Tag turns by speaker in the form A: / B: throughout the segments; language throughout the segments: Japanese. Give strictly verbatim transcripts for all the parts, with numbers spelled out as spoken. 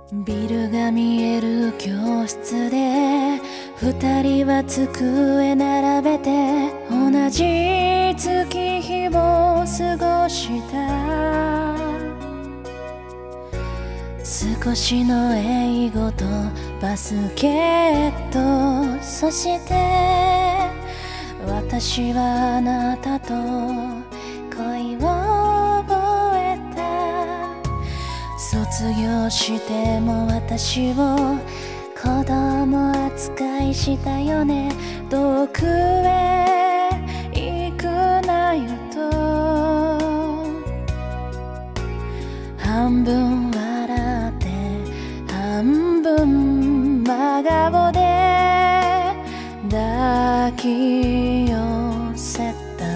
A: ビルが見える教室で二人は机並べて同じ月日を過ごした。少しの英語とバスケット、そして私はあなたと恋を覚えた。卒業しても私を子供扱いしたよね。遠くへ行くなよと半分笑って半分真顔で抱き寄せた。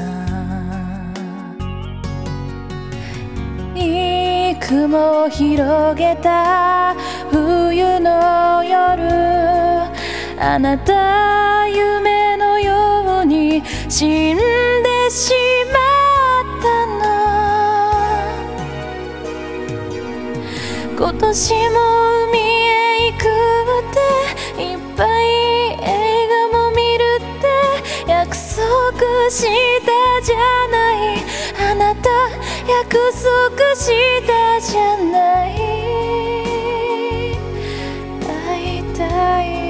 A: 雲を広げた冬の夜、あなた夢のように死んでしまったの。今年も海へ行くっていっぱい映画も見るって約束したじゃない。あなた約束したじゃない。会いたい、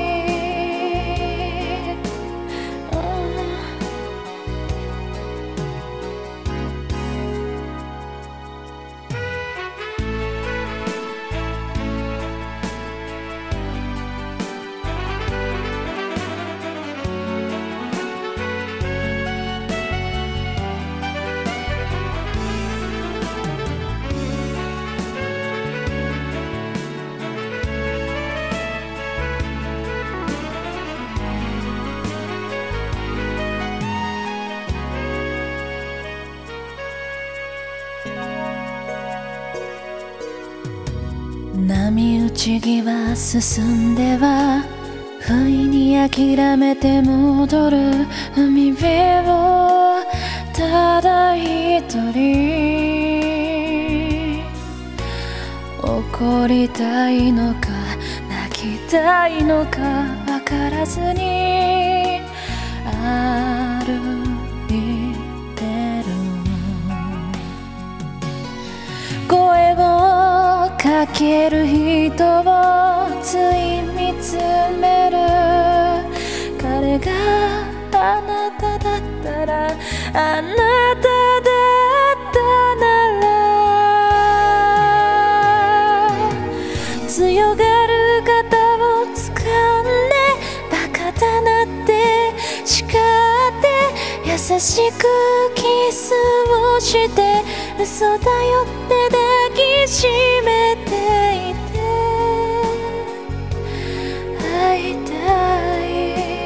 A: 波打ち際進んでは不意に諦めて戻る海辺をただ一人。怒りたいのか泣きたいのか分からずに歩いてる。声をかける人をつい見つめる。彼があなただったら、あなただったなら、強がる肩を掴んでバカだなって叱って優しくキスをして嘘だよって抱きしめていて会いたい。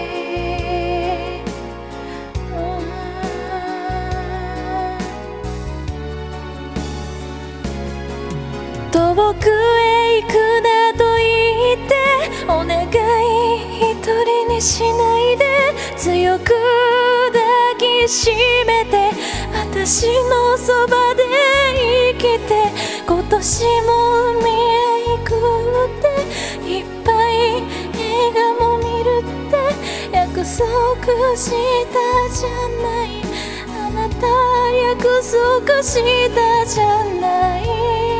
A: 遠くへ行くなと言ってお願い一人にしないで、強く抱きしめて私のそばで生きて、今年も海へ行くっていっぱい映画も見るって約束したじゃない。あなた約束したじゃない。